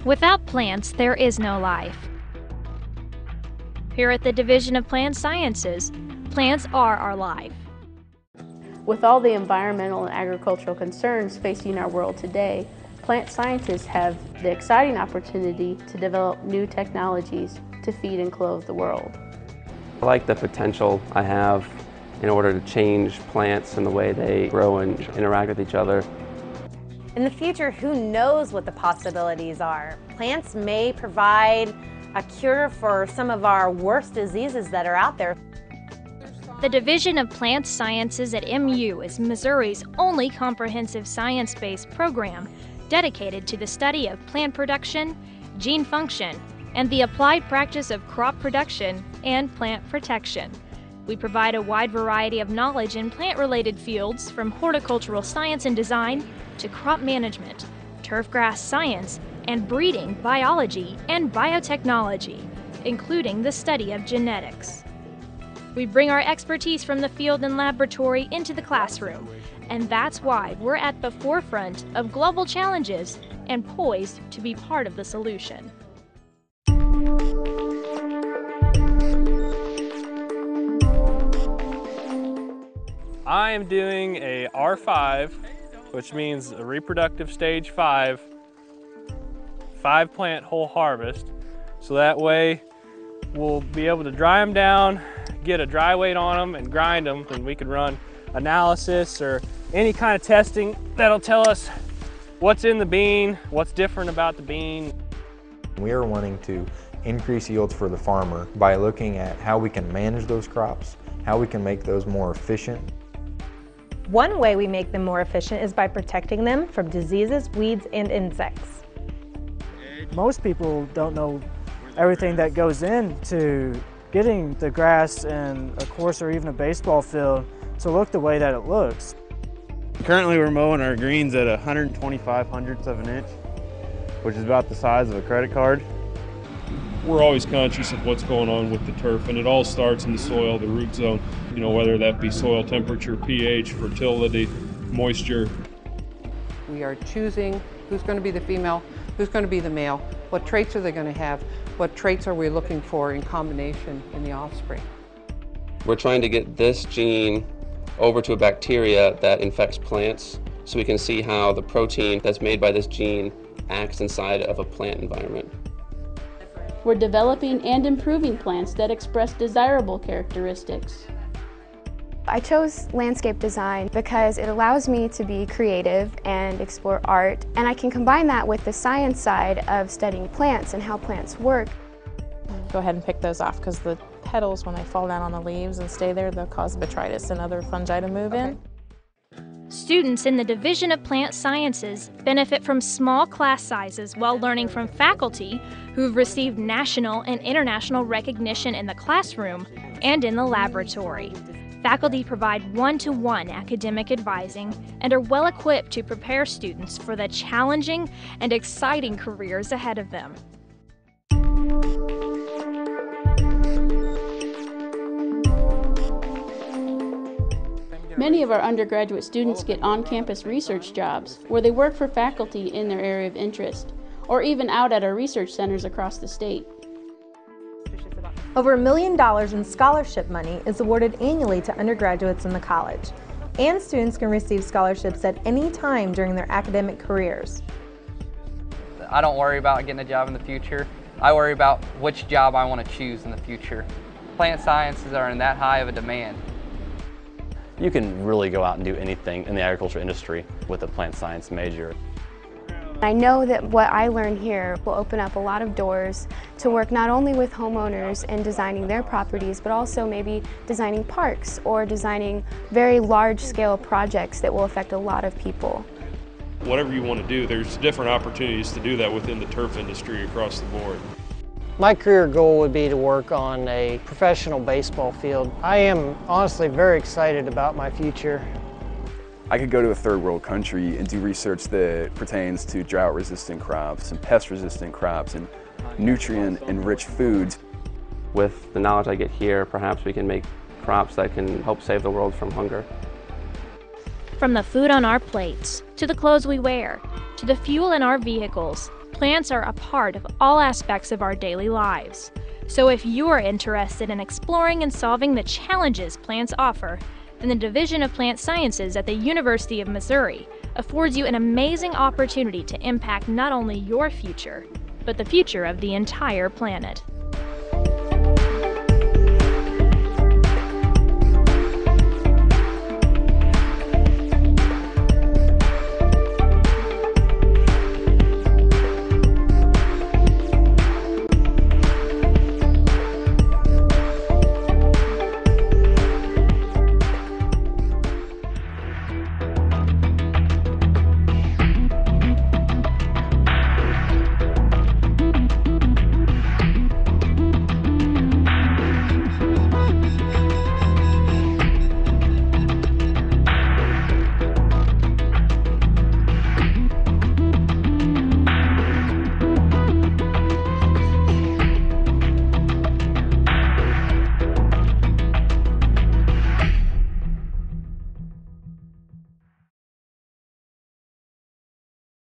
Without plants, there is no life. Here at the Division of Plant Sciences, plants are our life. With all the environmental and agricultural concerns facing our world today, plant scientists have the exciting opportunity to develop new technologies to feed and clothe the world. I like the potential I have in order to change plants and the way they grow and interact with each other. In the future, who knows what the possibilities are? Plants may provide a cure for some of our worst diseases that are out there. The Division of Plant Sciences at MU is Missouri's only comprehensive science-based program dedicated to the study of plant production, gene function, and the applied practice of crop production and plant protection. We provide a wide variety of knowledge in plant-related fields, from horticultural science and design to crop management, turfgrass science, and breeding, biology, and biotechnology, including the study of genetics. We bring our expertise from the field and laboratory into the classroom, and that's why we're at the forefront of global challenges and poised to be part of the solution. I am doing a R5, which means a reproductive stage 5 plant whole harvest. So that way we'll be able to dry them down, get a dry weight on them and grind them, and we can run analysis or any kind of testing that'll tell us what's in the bean, what's different about the bean. We are wanting to increase yields for the farmer by looking at how we can manage those crops, how we can make those more efficient. One way we make them more efficient is by protecting them from diseases, weeds, and insects. Most people don't know everything that goes into getting the grass in a course or even a baseball field to look the way that it looks. Currently we're mowing our greens at 125 hundredths of an inch, which is about the size of a credit card. We're always conscious of what's going on with the turf, and it all starts in the soil, the root zone, whether that be soil temperature, pH, fertility, moisture. We are choosing who's going to be the female, who's going to be the male, what traits are they going to have, what traits are we looking for in combination in the offspring. We're trying to get this gene over to a bacteria that infects plants so we can see how the protein that's made by this gene acts inside of a plant environment. We're developing and improving plants that express desirable characteristics. I chose landscape design because it allows me to be creative and explore art, and I can combine that with the science side of studying plants and how plants work. Go ahead and pick those off, because the petals, when they fall down on the leaves and stay there, they'll cause botrytis and other fungi to move in. Students in the Division of Plant Sciences benefit from small class sizes while learning from faculty who've received national and international recognition in the classroom and in the laboratory. Faculty provide one-to-one academic advising and are well equipped to prepare students for the challenging and exciting careers ahead of them. Many of our undergraduate students get on-campus research jobs where they work for faculty in their area of interest, or even out at our research centers across the state. Over $1 million in scholarship money is awarded annually to undergraduates in the college, and students can receive scholarships at any time during their academic careers. I don't worry about getting a job in the future. I worry about which job I want to choose in the future. Plant sciences are in that high of a demand. You can really go out and do anything in the agriculture industry with a plant science major. I know that what I learn here will open up a lot of doors to work not only with homeowners and designing their properties, but also maybe designing parks or designing very large-scale projects that will affect a lot of people. Whatever you want to do, there's different opportunities to do that within the turf industry across the board. My career goal would be to work on a professional baseball field. I am honestly very excited about my future. I could go to a third world country and do research that pertains to drought-resistant crops and pest-resistant crops and nutrient-enriched foods. With the knowledge I get here, perhaps we can make crops that can help save the world from hunger. From the food on our plates, to the clothes we wear, to the fuel in our vehicles, plants are a part of all aspects of our daily lives. So if you are interested in exploring and solving the challenges plants offer, then the Division of Plant Sciences at the University of Missouri affords you an amazing opportunity to impact not only your future, but the future of the entire planet.